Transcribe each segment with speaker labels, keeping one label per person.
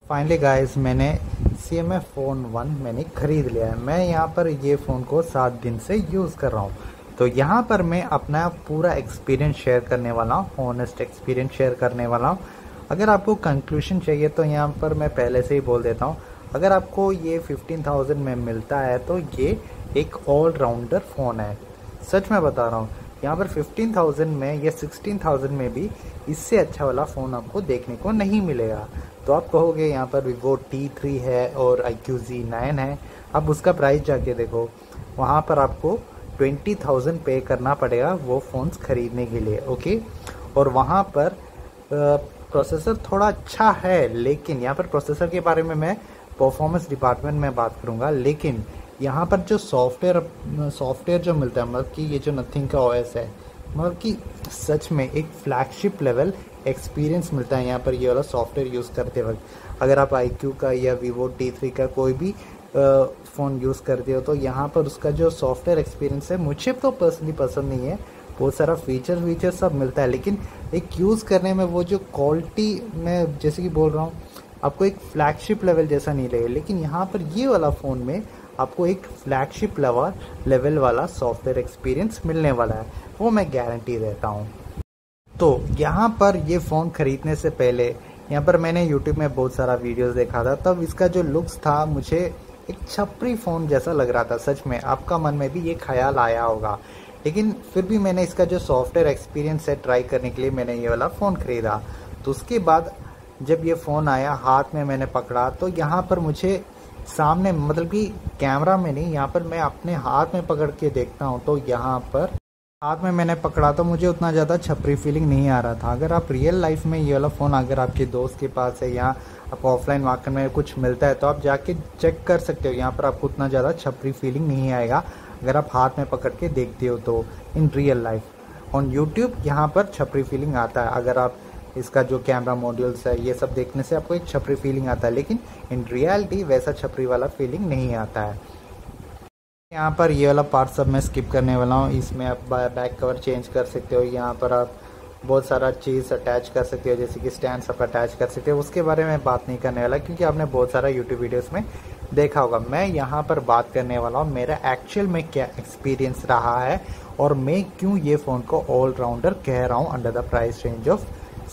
Speaker 1: Finally guys मैंने CMF phone 1 मैंने ख़रीद लिया है। मैं यहाँ पर ये फ़ोन को 7 दिन से यूज़ कर रहा हूँ। तो यहाँ पर मैं अपना पूरा एक्सपीरियंस शेयर करने वाला हूँ, ऑनेस्ट एक्सपीरियंस शेयर करने वाला हूँ। अगर आपको कंक्लूजन चाहिए तो यहाँ पर मैं पहले से ही बोल देता हूँ, अगर आपको ये 15,000 में मिलता है तो ये एक ऑल राउंडर फ़ोन है। सच में बता रहा हूँ, यहाँ पर 15,000 में या 16,000 में भी इससे अच्छा वाला फ़ोन आपको देखने को नहीं मिलेगा। तो आप कहोगे यहाँ पर Vivo T3 है और iQOO Z9 है, अब उसका प्राइस जाके देखो, वहाँ पर आपको 20,000 पे करना पड़ेगा वो फ़ोन्स ख़रीदने के लिए। ओके, और वहाँ पर प्रोसेसर थोड़ा अच्छा है, लेकिन यहाँ पर प्रोसेसर के बारे में मैं परफॉर्मेंस डिपार्टमेंट में बात करूँगा। लेकिन यहाँ पर जो सॉफ्टवेयर जो मिलता है, मतलब कि ये जो नथिंग का OS है, मतलब कि सच में एक फ्लैगशिप लेवल एक्सपीरियंस मिलता है यहाँ पर ये वाला सॉफ्टवेयर यूज़ करते वक्त। अगर आप iQOO का या Vivo T3 का कोई भी फ़ोन यूज़ करते हो तो यहाँ पर उसका जो सॉफ्टवेयर एक्सपीरियंस है मुझे तो पर्सनली पसंद नहीं है। बहुत सारा फीचर सब मिलता है, लेकिन एक यूज़ करने में वो जो क्वालिटी, मैं जैसे कि बोल रहा हूँ, आपको एक फ्लैगशिप लेवल जैसा नहीं लगेगा। लेकिन यहाँ पर ये वाला फ़ोन में आपको एक फ्लैगशिप लेवल वाला सॉफ्टवेयर एक्सपीरियंस मिलने वाला है, वो मैं गारंटी देता हूँ। तो यहाँ पर ये फ़ोन ख़रीदने से पहले यहाँ पर मैंने YouTube में बहुत सारा वीडियोस देखा था, तब इसका जो लुक्स था मुझे एक छपरी फ़ोन जैसा लग रहा था। सच में आपका मन में भी ये ख्याल आया होगा, लेकिन फिर भी मैंने इसका जो सॉफ्टवेयर एक्सपीरियंस है ट्राई करने के लिए मैंने ये वाला फ़ोन ख़रीदा। तो उसके बाद जब ये फ़ोन आया हाथ में मैंने पकड़ा तो यहाँ पर मुझे सामने, मतलब कि कैमरा में नहीं, यहाँ पर मैं अपने हाथ में पकड़ के देखता हूँ तो यहाँ पर हाथ में मैंने पकड़ा तो मुझे उतना ज़्यादा छपरी फीलिंग नहीं आ रहा था। अगर आप रियल लाइफ में ये वाला फ़ोन अगर आपके दोस्त के पास है या आप ऑफलाइन मार्केट में कुछ मिलता है तो आप जाके चेक कर सकते हो, यहाँ पर आपको उतना ज़्यादा छपरी फीलिंग नहीं आएगा अगर आप हाथ में पकड़ के देखते हो तो। In real life on YouTube यहाँ पर छपरी फीलिंग आता है, अगर आप इसका जो कैमरा मॉड्यूल्स है ये सब देखने से आपको एक छपरी फीलिंग आता है, लेकिन इन रियलिटी वैसा छपरी वाला फीलिंग नहीं आता है। यहाँ पर ये वाला पार्ट सब मैं स्किप करने वाला हूँ। इसमें आप बैक कवर चेंज कर सकते हो, यहाँ पर आप बहुत सारा चीज़ अटैच कर सकते हो, जैसे कि स्टैंड सब अटैच कर सकते हो। उसके बारे में बात नहीं करने वाला क्योंकि आपने बहुत सारा यूट्यूब वीडियोस में देखा होगा। मैं यहाँ पर बात करने वाला हूँ मेरा एक्चुअल में क्या एक्सपीरियंस रहा है और मैं क्यों ये फ़ोन को ऑल राउंडर कह रहा हूँ under the price range of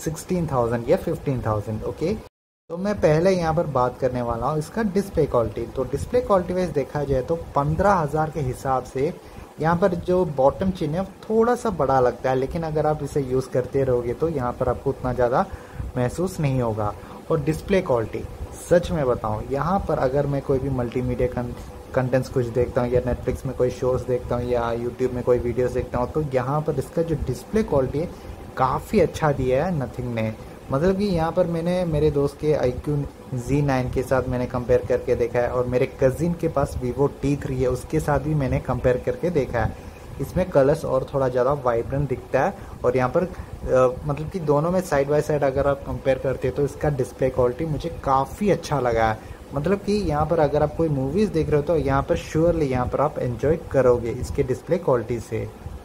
Speaker 1: 16,000 या 15,000। ओके, तो मैं पहले यहाँ पर बात करने वाला हूँ इसका डिस्प्ले क्वालिटी। तो डिस्प्ले क्वालिटी वाइज देखा जाए तो 15,000 के हिसाब से यहाँ पर जो बॉटम चिन्ह है थोड़ा सा बड़ा लगता है, लेकिन अगर आप इसे यूज़ करते रहोगे तो यहाँ पर आपको उतना ज़्यादा महसूस नहीं होगा। और डिस्प्ले क्वालिटी सच में बताऊँ, यहाँ पर अगर मैं कोई भी मल्टीमीडिया कंटेंट्स कुछ देखता हूँ या नेटफ्लिक्स में कोई शोज़ देखता हूँ या यूट्यूब में कोई वीडियोज़ देखता हूँ तो यहाँ पर इसका जो डिस्प्ले क्वालिटी है काफ़ी अच्छा दिया है नथिंग ने। मतलब कि यहाँ पर मैंने मेरे दोस्त के iQOO Z9 के साथ मैंने कंपेयर करके देखा है और मेरे कज़िन के पास Vivo T3 है उसके साथ भी मैंने कंपेयर करके देखा है। इसमें कलर्स और थोड़ा ज़्यादा वाइब्रेंट दिखता है और यहाँ पर मतलब कि दोनों में साइड बाय साइड अगर आप कंपेयर करते हो तो इसका डिस्प्ले क्वालिटी मुझे काफ़ी अच्छा लगा है। मतलब कि यहाँ पर अगर आप कोई मूवीज़ देख रहे हो तो यहाँ पर श्योरली यहाँ पर आप एंजॉय करोगे इसके डिस्प्ले क्वालिटी से।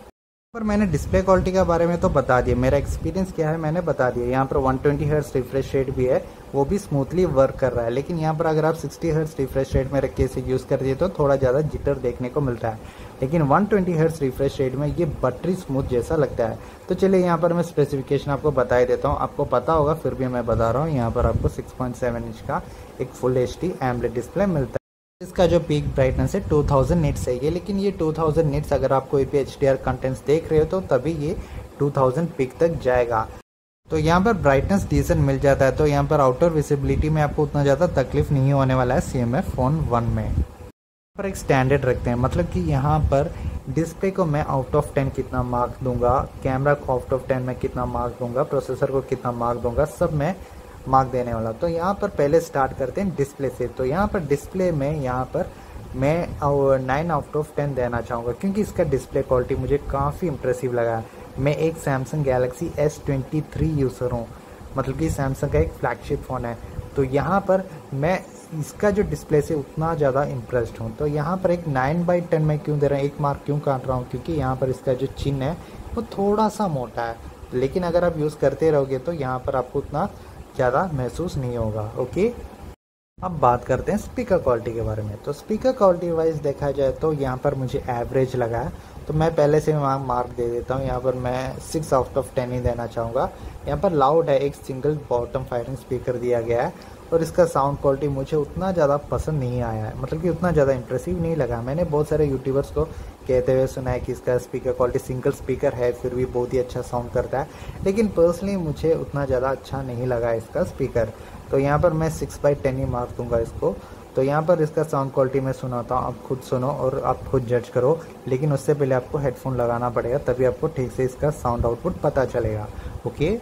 Speaker 1: पर मैंने डिस्प्ले क्वालिटी के बारे में तो बता दिया, मेरा एक्सपीरियंस क्या है मैंने बता दिया। यहाँ पर 120 हर्ट्ज रिफ्रेश रेट भी है, वो भी स्मूथली वर्क कर रहा है। लेकिन यहाँ पर अगर आप 60 हर्ट्ज रिफ्रेश रेट में रख के इसे यूज़ कर दिए तो थोड़ा ज़्यादा जिटर देखने को मिलता है, लेकिन 120 हर्ट्ज रिफ्रेश रेट में ये बटरी स्मूथ जैसा लगता है। तो चलिए यहाँ पर मैं स्पेसिफिकेशन आपको बता ही देता हूँ, आपको पता होगा फिर भी मैं बता रहा हूँ। यहाँ पर आपको 6.7 इंच का एक फुल HD एमोलेड डिस्प्ले मिलता है। इसका जो पीक ब्राइटनेस है 2000 निट्स है ये, लेकिन ये 2000 निट्स अगर आप कोई भी HDR कंटेंट्स देख रहे हो तो तभी ये 2000 पीक तक जाएगा। तो यहाँ पर ब्राइटनेस डिसेंट मिल जाता है, तो यहाँ पर आउटर विजिबिलिटी में आपको उतना ज़्यादा तकलीफ नहीं होने वाला है CMF फ़ोन 1 में। यहाँ पर एक स्टैंडर्ड रखते हैं, मतलब कि यहाँ पर डिस्प्ले को मैं आउट ऑफ 10 कितना मार्क दूंगा, कैमरा को आउट ऑफ 10 में कितना मार्क दूंगा, प्रोसेसर को कितना मार्क दूंगा, सब मैं मार्क देने वाला। तो यहाँ पर पहले स्टार्ट करते हैं डिस्प्ले से। तो यहाँ पर डिस्प्ले में यहाँ पर मैं 9 आउट ऑफ 10 देना चाहूँगा क्योंकि इसका डिस्प्ले क्वालिटी मुझे काफ़ी इंप्रेसिव लगा। मैं एक सैमसंग गैलेक्सी S23 यूज़र हूँ, मतलब कि सैमसंग का एक फ्लैगशिप फ़ोन है। तो यहाँ पर मैं इसका जो डिस्प्ले से उतना ज़्यादा इम्प्रेस्ड हूँ। तो यहाँ पर एक 9/10 में क्यों दे रहा हूँ, एक मार्क क्यों काट रहा हूँ, क्योंकि यहाँ पर इसका जो चिन्ह है वो थोड़ा सा मोटा है, लेकिन अगर आप यूज़ करते रहोगे तो यहाँ पर आपको उतना ज़्यादा महसूस नहीं होगा। ओके, अब बात करते हैं स्पीकर क्वालिटी के बारे में। तो स्पीकर क्वालिटी वाइज देखा जाए तो यहाँ पर मुझे एवरेज लगा है, तो मैं पहले से वहाँ मार्क दे देता हूँ। यहाँ पर मैं 6 आउट ऑफ 10 ही देना चाहूँगा। यहाँ पर लाउड है, एक सिंगल बॉटम फायरिंग स्पीकर दिया गया है, और इसका साउंड क्वालिटी मुझे उतना ज़्यादा पसंद नहीं आया है, मतलब कि उतना ज़्यादा इंप्रेसिव नहीं लगा। मैंने बहुत सारे यूट्यूबर्स को कहते हुए सुना है कि इसका स्पीकर क्वालिटी सिंगल स्पीकर है फिर भी बहुत ही अच्छा साउंड करता है, लेकिन पर्सनली मुझे उतना ज़्यादा अच्छा नहीं लगा इसका स्पीकर। तो यहाँ पर मैं 6/10 ही मार्क दूंगा इसको। तो यहाँ पर इसका साउंड क्वालिटी मैं सुनाता हूँ, आप खुद सुनो और आप खुद जज करो, लेकिन उससे पहले आपको हेडफोन लगाना पड़ेगा, तभी आपको ठीक से इसका साउंड आउटपुट पता चलेगा। ओके,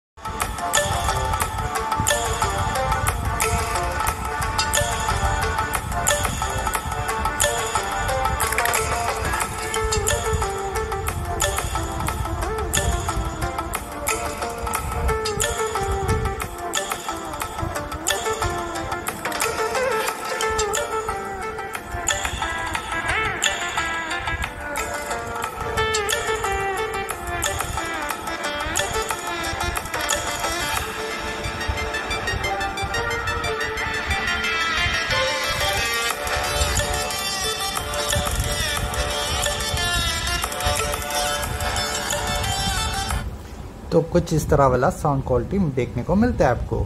Speaker 1: तो कुछ इस तरह वाला साउंड क्वालिटी देखने को मिलता है आपको।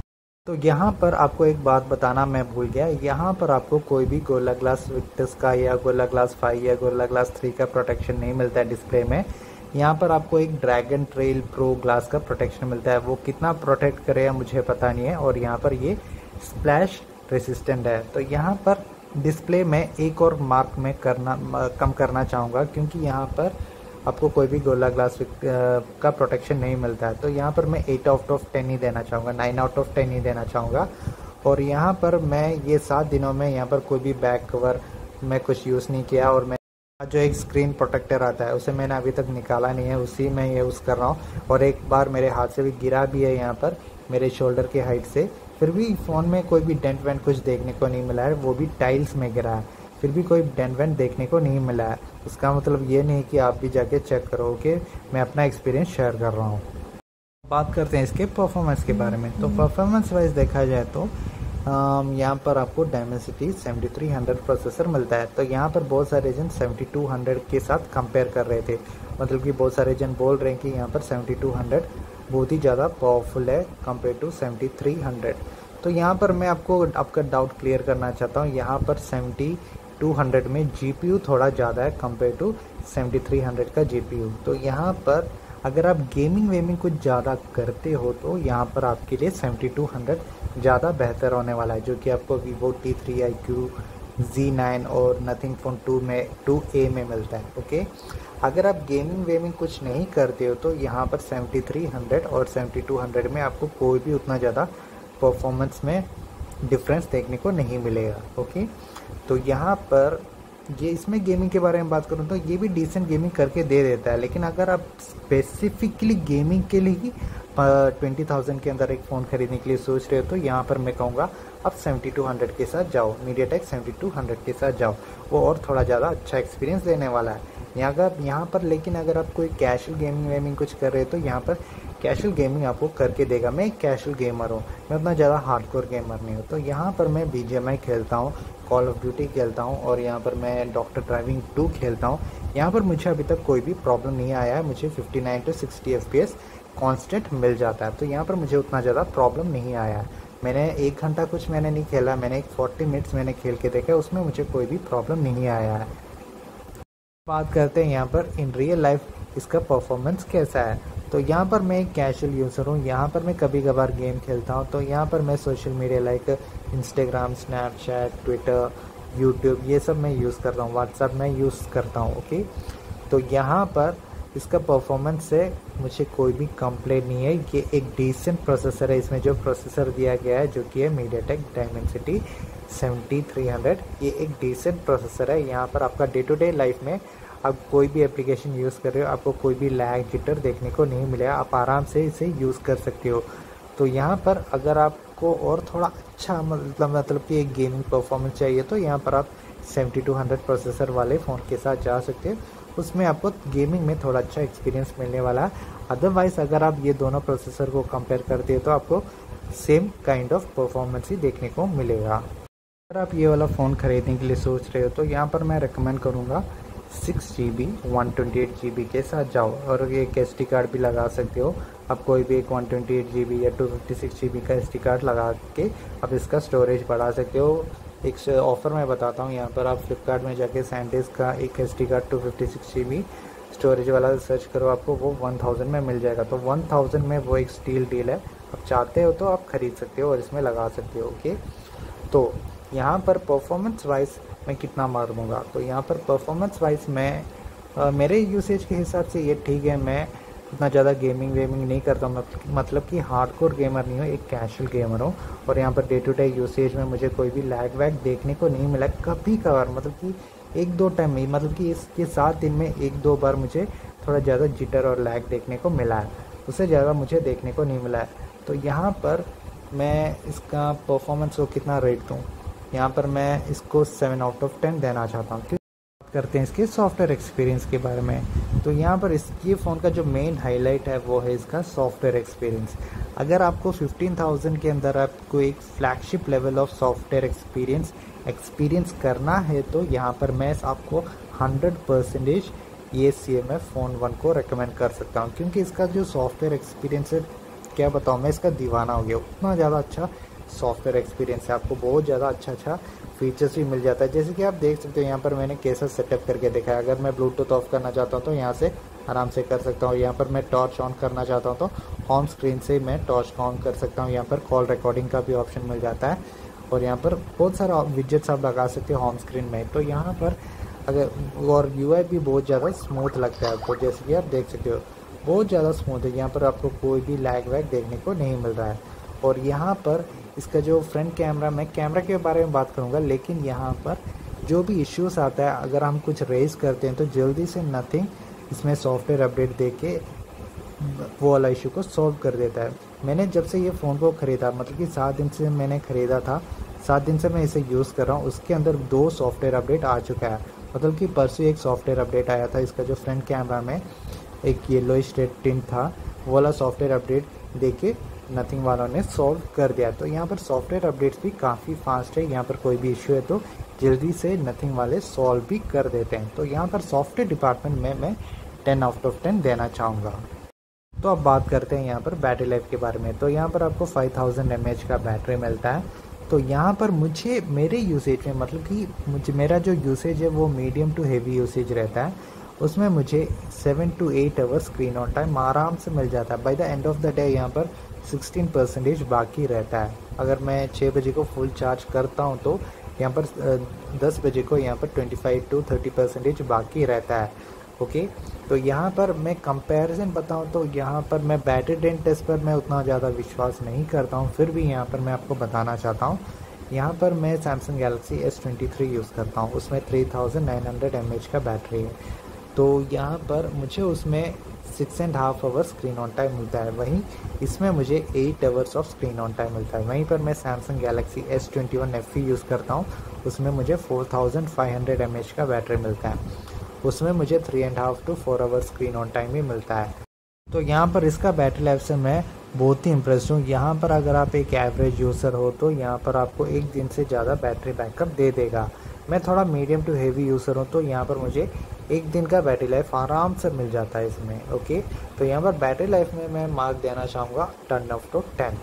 Speaker 1: तो यहाँ पर आपको एक बात बताना मैं भूल गया, यहाँ पर आपको कोई भी गोरिल्ला ग्लास विक्टस का या गोरिल्ला ग्लास 5 या गोरिल्ला ग्लास 3 का प्रोटेक्शन नहीं मिलता है डिस्प्ले में। यहाँ पर आपको एक ड्रैगन ट्रेल प्रो ग्लास का प्रोटेक्शन मिलता है, वो कितना प्रोटेक्ट करेगा मुझे पता नहीं है, और यहाँ पर ये स्प्लैश रेसिस्टेंट है। तो यहाँ पर डिस्प्ले में एक और मार्क में कम करना चाहूँगा, क्योंकि यहाँ पर आपको कोई भी गोरिल्ला ग्लास का प्रोटेक्शन नहीं मिलता है। तो यहाँ पर मैं 8 आउट ऑफ 10 ही देना चाहूँगा, 9 आउट ऑफ 10 ही देना चाहूँगा। और यहाँ पर मैं ये 7 दिनों में यहाँ पर कोई भी बैक कवर मैं कुछ यूज़ नहीं किया, और मैं जो एक स्क्रीन प्रोटेक्टर आता है उसे मैंने अभी तक निकाला नहीं है, उसी में यूज़ कर रहा हूँ। और एक बार मेरे हाथ से भी गिरा भी है यहाँ पर मेरे शोल्डर के हाइट से, फिर भी फ़ोन में कोई भी डेंट वेंट कुछ देखने को नहीं मिला है, वो भी टाइल्स में गिरा है, फिर भी कोई डेंट वेंट देखने को नहीं मिला है। उसका मतलब ये नहीं कि आप भी जाके चेक करो, कि मैं अपना एक्सपीरियंस शेयर कर रहा हूँ। बात करते हैं इसके परफॉर्मेंस के बारे में। तो परफॉर्मेंस वाइज देखा जाए तो यहाँ पर आपको डायमेंसिटी 7300 प्रोसेसर मिलता है। तो यहाँ पर बहुत सारे जन 7200 के साथ कंपेयर कर रहे थे, मतलब कि बहुत सारे जन बोल रहे हैं कि यहाँ पर 7200 बहुत ही ज़्यादा पावरफुल है कंपेयर टू 7300। तो यहाँ पर मैं आपका डाउट क्लियर करना चाहता हूँ। यहाँ पर 7200 में GPU थोड़ा ज़्यादा है कंपेयर टू 7300 का GPU। तो यहाँ पर अगर आप गेमिंग वेमिंग कुछ ज़्यादा करते हो तो यहाँ पर आपके लिए 7200 ज़्यादा बेहतर होने वाला है, जो कि आपको Vivo T3iQ Z9 और Nothing Phone 2A में मिलता है। ओके, अगर आप गेमिंग वेमिंग कुछ नहीं करते हो तो यहाँ पर 7300 और 7200 में आपको कोई भी उतना ज़्यादा परफॉर्मेंस में डिफरेंस देखने को नहीं मिलेगा। ओके, तो यहाँ पर ये इसमें गेमिंग के बारे में बात करूँ तो ये भी डिसेंट गेमिंग करके दे देता है, लेकिन अगर आप स्पेसिफिकली गेमिंग के लिए ही 20,000 के अंदर एक फ़ोन खरीदने के लिए सोच रहे हो तो यहाँ पर मैं कहूँगा आप 7200 के साथ जाओ, MediaTek 7200 के साथ जाओ, वो और थोड़ा ज़्यादा अच्छा एक्सपीरियंस देने वाला है यहाँ पर। लेकिन अगर आप कोई कैजुअल गेमिंग वेमिंग कुछ कर रहे हो तो यहाँ पर कैजुअल गेमिंग आपको करके देगा। मैं एक कैजुअल गेमर हूँ, मैं उतना ज़्यादा हार्डकोर गेमर नहीं हूँ। तो यहाँ पर मैं BGMI खेलता हूँ, कॉल ऑफ ड्यूटी खेलता हूँ, और यहाँ पर मैं डॉक्टर ड्राइविंग 2 खेलता हूँ। यहाँ पर मुझे अभी तक कोई भी प्रॉब्लम नहीं आया है, मुझे 59 to 60 FPS कांस्टेंट मिल जाता है। तो यहाँ पर मुझे उतना ज़्यादा प्रॉब्लम नहीं आया है। मैंने 1 घंटा कुछ मैंने नहीं खेला, मैंने एक 40 मिनट्स मैंने खेल के देखा, उसमें मुझे कोई भी प्रॉब्लम नहीं आया है। बात करते हैं यहाँ पर इन रियल लाइफ इसका परफॉर्मेंस कैसा है। तो यहाँ पर मैं एक कैजुअल यूज़र हूँ, यहाँ पर मैं कभी कभार गेम खेलता हूँ। तो यहाँ पर मैं social media like Instagram, Snapchat, Twitter, YouTube ये सब मैं यूज़ कर रहा हूँ, व्हाट्सएप मैं यूज़ करता हूँ। ओके, तो यहाँ पर इसका परफॉर्मेंस से मुझे कोई भी कंप्लेंट नहीं है। ये एक डिसेंट प्रोसेसर है, इसमें जो प्रोसेसर दिया गया है जो कि है MediaTek Dimensity 7300, ये एक डिसेंट प्रोसेसर है। यहाँ पर आपका डे टू डे लाइफ में आप कोई भी एप्लीकेशन यूज़ कर रहे हो आपको कोई भी लैग जिटर देखने को नहीं मिलेगा, आप आराम से इसे यूज़ कर सकते हो। तो यहाँ पर अगर आपको और थोड़ा अच्छा मतलब कि एक गेमिंग परफॉर्मेंस चाहिए तो यहाँ पर आप 7200 प्रोसेसर वाले फ़ोन के साथ जा सकते हो, उसमें आपको गेमिंग में थोड़ा अच्छा एक्सपीरियंस मिलने वाला है। अदरवाइज़ अगर आप ये दोनों प्रोसेसर को कंपेयर करते हो तो आपको सेम काइंड ऑफ परफॉर्मेंस ही देखने को मिलेगा। अगर आप ये वाला फ़ोन ख़रीदने के लिए सोच रहे हो तो यहाँ पर मैं रिकमेंड करूँगा 6GB 128GB के साथ जाओ, और एक SD कार्ड भी लगा सकते हो। आप कोई भी एक 128GB या 256GB का SD कार्ड लगा के आप इसका स्टोरेज बढ़ा सकते हो। एक ऑफ़र मैं बताता हूँ, यहाँ पर आप फ्लिपकार्ट में जाके सैंडिस्क का एक SD कार्ड 256GB स्टोरेज वाला सर्च करो, आपको वो 1000 में मिल जाएगा। तो 1000 में वो एक स्टील डील है, आप चाहते हो तो आप ख़रीद सकते हो और इसमें लगा सकते हो। ओके, तो यहाँ पर परफॉर्मेंस वाइज मैं कितना मार दूँगा, तो यहाँ पर परफॉर्मेंस वाइज मैं मेरे यूसेज के हिसाब से ये ठीक है। मैं इतना ज़्यादा गेमिंग वेमिंग नहीं करता हूँ, मतलब कि हार्डकोर गेमर नहीं हूँ, एक कैजुअल गेमर हूँ। और यहाँ per day to day usage में मुझे कोई भी लैग वैग देखने को नहीं मिला। कभी कभार मतलब कि एक दो टाइम में, मतलब कि इसके 7 दिन में एक दो बार मुझे थोड़ा ज़्यादा जिटर और लैग देखने को मिला है, उससे ज़्यादा मुझे देखने को नहीं मिला है। तो यहाँ पर मैं इसका परफॉर्मेंस को कितना रेट दूँ, यहाँ पर मैं इसको 7 आउट ऑफ 10 देना चाहता हूँ। करते हैं इसके सॉफ्टवेयर एक्सपीरियंस के बारे में। तो यहाँ पर ये फ़ोन का जो मेन हाईलाइट है वो है इसका सॉफ्टवेयर एक्सपीरियंस। अगर आपको 15,000 के अंदर आपको एक flagship level of software experience करना है तो यहाँ पर मैं आपको 100% ये CMF फ़ोन 1 को रेकमेंड कर सकता हूँ, क्योंकि इसका जो सॉफ्टवेयर एक्सपीरियंस है क्या बताऊँ, मैं इसका दीवाना हो गया। उतना ज़्यादा अच्छा सॉफ्टवेयर एक्सपीरियंस है, आपको बहुत ज़्यादा अच्छा फीचर्स भी मिल जाता है। जैसे कि आप देख सकते हो यहाँ पर मैंने कैसा सेटअप करके देखा है। अगर मैं ब्लूटूथ ऑफ करना चाहता हूँ तो यहाँ से आराम से कर सकता हूँ। यहाँ पर मैं टॉर्च ऑन करना चाहता हूँ तो होम स्क्रीन से मैं टॉर्च ऑन कर सकता हूँ। यहाँ पर कॉल रिकॉर्डिंग का भी ऑप्शन मिल जाता है, और यहाँ पर बहुत सारा विजेट्स आप लगा सकते हो होम स्क्रीन में। तो यहाँ पर अगर और UI भी बहुत ज़्यादा स्मूथ लगता है आपको, जैसे कि आप देख सकते हो बहुत ज़्यादा स्मूथ है। यहाँ पर आपको कोई भी लैग वैग देखने को नहीं मिल रहा है। और यहाँ पर इसका जो फ्रंट कैमरा, मैं कैमरा के बारे में बात करूँगा, लेकिन यहाँ पर जो भी इश्यूज आता है अगर हम कुछ रेज करते हैं तो जल्दी से नथिंग इसमें सॉफ्टवेयर अपडेट दे के वो वाला इशू को सॉल्व कर देता है। मैंने जब से ये फ़ोन को ख़रीदा, मतलब कि 7 दिन से मैंने ख़रीदा था, 7 दिन से मैं इसे यूज़ कर रहा हूँ, उसके अंदर 2 सॉफ्टवेयर अपडेट आ चुका है। मतलब कि परसों एक सॉफ्टवेयर अपडेट आया था, इसका जो फ्रंट कैमरा में एक येलोइश रेड टिंट था, वो वाला सॉफ्टवेयर अपडेट दे के नथिंग वालों ने सॉल्व कर दिया। तो यहाँ पर सॉफ्टवेयर अपडेट्स भी काफ़ी फास्ट है, यहाँ पर कोई भी इश्यू है तो जल्दी से नथिंग वाले सॉल्व भी कर देते हैं। तो यहाँ पर सॉफ्टवेयर डिपार्टमेंट में मैं 10 आउट ऑफ 10 देना चाहूँगा। तो अब बात करते हैं यहाँ पर बैटरी लाइफ के बारे में। तो यहाँ पर आपको 5000 mAh का बैटरी मिलता है। तो यहाँ पर मुझे मेरे यूसेज में, मतलब कि मेरा जो यूसेज है वो मीडियम टू हेवी यूसेज रहता है, उसमें मुझे 7 to 8 hours screen on time आराम से मिल जाता है। By the end of the day यहाँ पर 16% बाकी रहता है। अगर मैं 6 बजे को फुल चार्ज करता हूँ तो यहाँ पर 10 बजे को यहाँ पर 25 to 30% बाकी रहता है। ओके, तो यहाँ पर मैं कंपैरिजन बताऊँ तो यहाँ पर मैं बैटरी ड्रेन टेस्ट पर मैं उतना ज़्यादा विश्वास नहीं करता हूँ, फिर भी यहाँ पर मैं आपको बताना चाहता हूँ। यहाँ पर मैं सैमसंग गैलेक्सी S23 यूज़ करता हूँ, उसमें 3900 mAh का बैटरी है। तो यहाँ पर मुझे उसमें 6.5 आवर्स स्क्रीन ऑन टाइम मिलता है, वहीं इसमें मुझे 8 hours of screen on time मिलता है। वहीं पर मैं Samsung Galaxy S21 FE use करता हूँ, उसमें मुझे 4500 mAh का बैटरी मिलता है, उसमें मुझे 3.5 to 4 hours screen on time भी मिलता है। तो यहाँ पर इसका बैटरी लाइफ से मैं बहुत ही इम्प्रेस्ड हूँ। यहाँ पर अगर आप एक एवरेज यूज़र हो तो यहाँ पर आपको 1 दिन से ज़्यादा बैटरी बैकअप दे देगा। मैं थोड़ा मीडियम टू हेवी यूज़र हूँ तो यहाँ पर मुझे 1 दिन का बैटरी लाइफ आराम से मिल जाता है इसमें। ओके, तो यहाँ पर बैटरी लाइफ में मैं मार्क देना चाहूँगा 10 out of 10।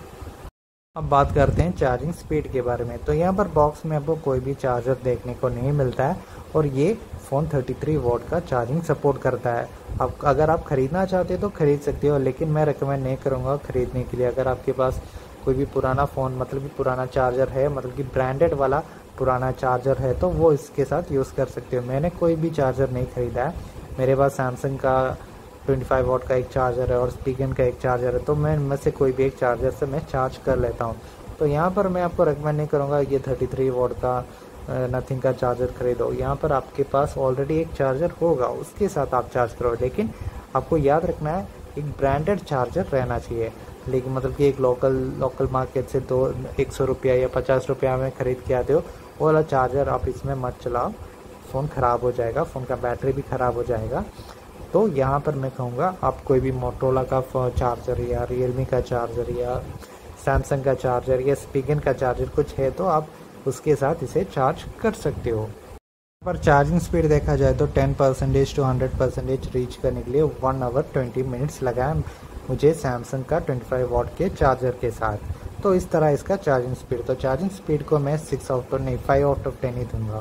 Speaker 1: अब बात करते हैं चार्जिंग स्पीड के बारे में। तो यहाँ पर बॉक्स में आपको कोई भी चार्जर देखने को नहीं मिलता है, और ये फ़ोन 33 वॉट का चार्जिंग सपोर्ट करता है। अब अगर आप ख़रीदना चाहते हो तो ख़रीद सकते हो, लेकिन मैं रिकमेंड नहीं करूँगा ख़रीदने के लिए। अगर आपके पास कोई भी पुराना फ़ोन, मतलब कि पुराना चार्जर है, मतलब कि ब्रांडेड वाला पुराना चार्जर है, तो वो इसके साथ यूज़ कर सकते हो। मैंने कोई भी चार्जर नहीं ख़रीदा है, मेरे पास सैमसंग का 25 वॉट का एक चार्जर है और स्पीगन का एक चार्जर है, तो मैं इनमें से कोई भी एक चार्जर से मैं चार्ज कर लेता हूँ। तो यहाँ पर मैं आपको रेकमेंड नहीं करूँगा ये 33 वॉट का नथिंग का चार्जर खरीदो। यहाँ पर आपके पास ऑलरेडी एक चार्जर होगा, उसके साथ आप चार्ज करो, लेकिन आपको याद रखना है एक ब्रांडेड चार्जर रहना चाहिए। लेकिन मतलब कि एक लोकल मार्केट से 100 रुपया या 50 रुपया में ख़रीद के आते हो, वो वाला चार्जर आप इसमें मत चलाओ, फ़ोन ख़राब हो जाएगा, फ़ोन का बैटरी भी ख़राब हो जाएगा। तो यहाँ पर मैं कहूँगा आप कोई भी मोटोरोला का चार्जर या रियलमी का चार्जर या सैमसंग का चार्जर या स्पीगन का चार्जर कुछ है तो आप उसके साथ इसे चार्ज कर सकते हो। पर चार्जिंग स्पीड देखा जाए तो 10% टू 100% रीच करने के लिए 1 आवर 20 मिनट्स लगा है मुझे सैमसंग का 25 वाट के चार्जर के साथ। तो इस तरह इसका चार्जिंग स्पीड, तो चार्जिंग स्पीड को मैं 6 आउट ऑफ नहीं 5 आउट ऑफ 10 ही दूंगा।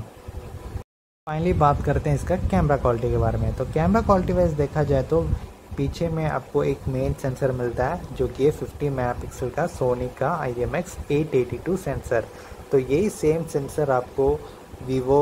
Speaker 1: फाइनली बात करते हैं इसका कैमरा क्वालिटी के बारे में। तो कैमरा क्वालिटी वाइज देखा जाए तो पीछे में आपको एक मेन सेंसर मिलता है जो कि 50 मेगापिक्सल का सोनी का IMX882 सेंसर। तो यही सेम सेंसर आपको वीवो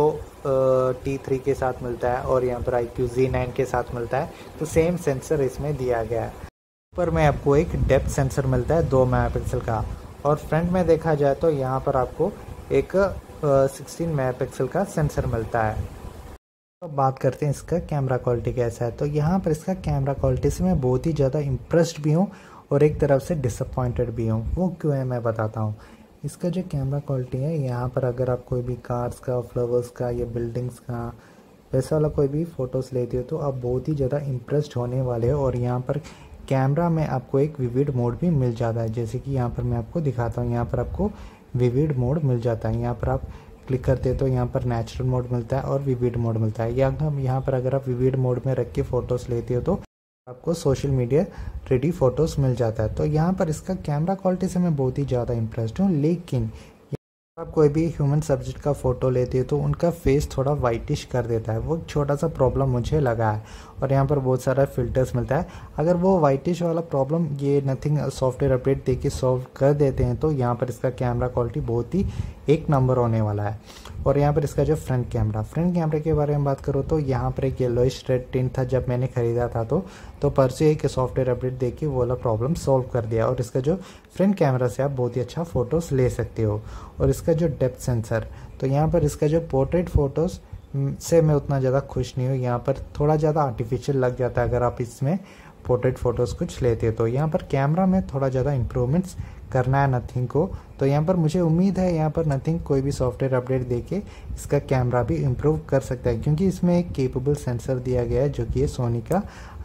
Speaker 1: T3 के साथ मिलता है और यहाँ पर iQOO Z9 के साथ मिलता है। तो सेम सेंसर इसमें दिया गया है। ऊपर में आपको एक डेप्थ सेंसर मिलता है 2 मेगापिक्सल का, और फ्रंट में देखा जाए तो यहाँ पर आपको एक 16 मेगापिक्सल का सेंसर मिलता है। तो बात करते हैं इसका कैमरा क्वालिटी कैसा है। तो यहाँ पर इसका कैमरा क्वालिटी से मैं बहुत ही ज़्यादा इम्प्रेस्ड भी हूँ और एक तरफ से डिसअपॉइंटेड भी हूँ। वो क्यों है मैं बताता हूँ। इसका जो कैमरा क्वालिटी है, यहाँ पर अगर आप कोई भी कार्स का, फ्लावर्स का या बिल्डिंग्स का वैसा वाला कोई भी फ़ोटोज़ लेते हो तो आप बहुत ही ज़्यादा इम्प्रेस्ड होने वाले हो। और यहाँ पर कैमरा में आपको एक विविड मोड भी मिल जाता है, जैसे कि यहाँ पर मैं आपको दिखाता हूँ। यहाँ पर आपको विविड मोड मिल जाता है। यहाँ पर आप क्लिक करते हो तो यहाँ पर नेचुरल मोड मिलता है और विविड मोड मिलता है। यहाँ पर अगर आप विविड मोड में रख के फ़ोटोज़ लेते हो तो आपको सोशल मीडिया रेडी फ़ोटोज़ मिल जाता है। तो यहाँ पर इसका कैमरा क्वालिटी से मैं बहुत ही ज़्यादा इम्प्रेस्ड हूँ। लेकिन आप कोई भी ह्यूमन सब्जेक्ट का फ़ोटो लेते हो तो उनका फेस थोड़ा वाइटिश कर देता है। वो छोटा सा प्रॉब्लम मुझे लगा है। और यहाँ पर बहुत सारा फ़िल्टर्स मिलता है। अगर वो वाइटिश वाला प्रॉब्लम ये नथिंग सॉफ्टवेयर अपडेट दे के सॉल्व कर देते हैं तो यहाँ पर इसका कैमरा क्वालिटी बहुत ही एक नंबर होने वाला है। और यहाँ पर इसका जो फ्रंट कैमरे के बारे में बात करूँ तो यहाँ पर एक येलोइश रेड टिंट था जब मैंने ख़रीदा था तो परसों एक सॉफ्टवेयर अपडेट दे के वो वाला प्रॉब्लम सॉल्व कर दिया। और इसका जो फ्रंट कैमरा से आप बहुत ही अच्छा फ़ोटोज़ ले सकते हो। और इसका जो डेप्थ सेंसर, तो यहाँ पर इसका जो पोर्ट्रेट फ़ोटोज़ से मैं उतना ज़्यादा खुश नहीं हूँ। यहाँ पर थोड़ा ज़्यादा आर्टिफिशियल लग जाता है अगर आप इसमें पोर्ट्रेट फ़ोटोज़ कुछ लेते हो। तो यहाँ पर कैमरा में थोड़ा ज़्यादा इम्प्रूवमेंट्स करना है नथिंग को। तो यहाँ पर मुझे उम्मीद है यहाँ पर नथिंग कोई भी सॉफ्टवेयर अपडेट देके इसका कैमरा भी इम्प्रूव कर सकता है, क्योंकि इसमें एक केपेबल सेंसर दिया गया है जो कि है सोनी का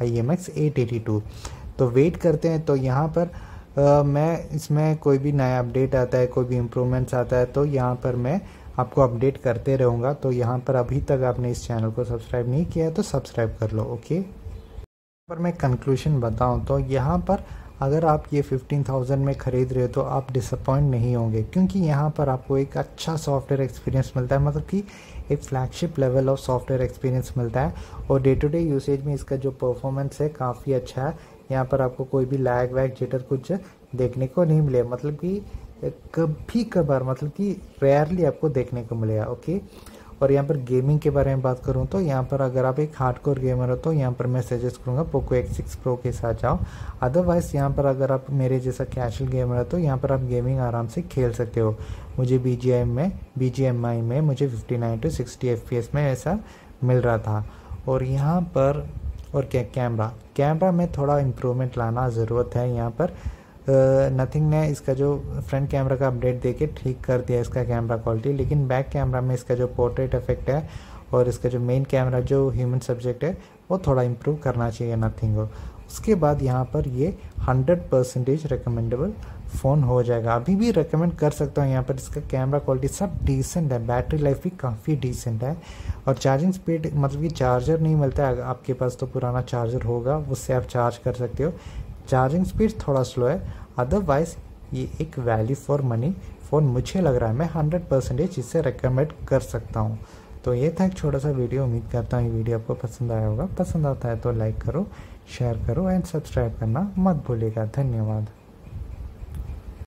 Speaker 1: IMX882। तो वेट करते हैं। तो यहाँ पर मैं इसमें कोई भी नया अपडेट आता है, कोई भी इम्प्रूवमेंट्स आता है तो यहाँ पर मैं आपको अपडेट करते रहूँगा। तो यहाँ पर अभी तक आपने इस चैनल को सब्सक्राइब नहीं किया है तो सब्सक्राइब कर लो। ओके, पर मैं कंक्लूजन बताऊं तो यहाँ पर अगर आप ये 15,000 में ख़रीद रहे हो तो आप डिसअपॉइंट नहीं होंगे, क्योंकि यहाँ पर आपको एक अच्छा सॉफ्टवेयर एक्सपीरियंस मिलता है। मतलब कि एक flagship level of software experience मिलता है। और डे टू डे यूसेज में इसका जो परफॉर्मेंस है काफ़ी अच्छा है। यहाँ पर आपको कोई भी लैग वैग जिटर कुछ देखने को नहीं मिले, मतलब कि कभी कभार, मतलब कि रेयरली आपको देखने को मिलेगा। ओके, और यहाँ पर गेमिंग के बारे में बात करूँ तो यहाँ पर अगर आप एक हार्डकोर गेमर हो तो यहाँ पर मैं सजेस्ट करूँगा पोको X6 Pro के साथ जाओ। अदरवाइज़ यहाँ पर अगर आप मेरे जैसा कैजुअल गेमर हो तो यहाँ पर आप गेमिंग आराम से खेल सकते हो। मुझे BGMI में मुझे 59 to 60 FPS में ऐसा मिल रहा था। और यहाँ पर और क्या कैमरा में थोड़ा इम्प्रूवमेंट लाना ज़रूरत है। यहाँ पर नथिंग ने इसका जो फ्रंट कैमरा का अपडेट देके ठीक कर दिया इसका कैमरा क्वालिटी, लेकिन बैक कैमरा में इसका जो पोर्ट्रेट इफेक्ट है और इसका जो मेन कैमरा जो ह्यूमन सब्जेक्ट है वो थोड़ा इम्प्रूव करना चाहिए नथिंग को। उसके बाद यहाँ पर ये 100% रिकमेंडेबल फ़ोन हो जाएगा। अभी भी रिकमेंड कर सकता हूँ। यहाँ पर इसका कैमरा क्वालिटी सब डिसेंट है, बैटरी लाइफ भी काफ़ी डिसेंट है। और चार्जिंग स्पीड, मतलब कि चार्जर नहीं मिलता है, आपके पास तो पुराना चार्जर होगा उससे आप चार्ज कर सकते हो। चार्जिंग स्पीड थोड़ा स्लो है, अदरवाइज़ ये एक वैल्यू फॉर मनी फ़ोन मुझे लग रहा है। मैं 100% इसे रिकमेंड कर सकता हूँ। तो ये था एक छोटा सा वीडियो। उम्मीद करता हूँ ये वीडियो आपको पसंद आया होगा। पसंद आता है तो लाइक करो, शेयर करो एंड सब्सक्राइब करना मत भूलिएगा। धन्यवाद।